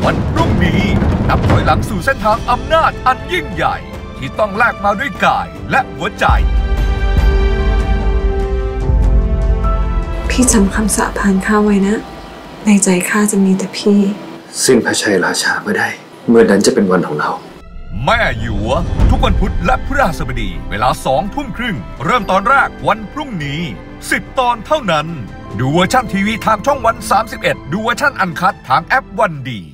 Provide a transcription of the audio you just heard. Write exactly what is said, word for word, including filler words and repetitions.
วันพรุ่งนี้นับถอยหลังสู่เส้นทางอำนาจอันยิ่งใหญ่ที่ต้องแลกมาด้วยกายและหัวใจพี่จำคำสาปานข้าไว้นะในใจข้าจะมีแต่พี่สิ้นพระชัยราชาเมื่อใดเมื่อนั้นจะเป็นวันของเราแม่หยวทุกวันพุธและพฤหัสบดีเวลาสองทุ่มครึ่งเริ่มตอนแรกวันพรุ่งนี้สิบตอนเท่านั้นดูเวอร์ชันทีวีทางช่องวันสามสิบเอ็ดดูเวอร์ชันอันคัดทางแอปวันดี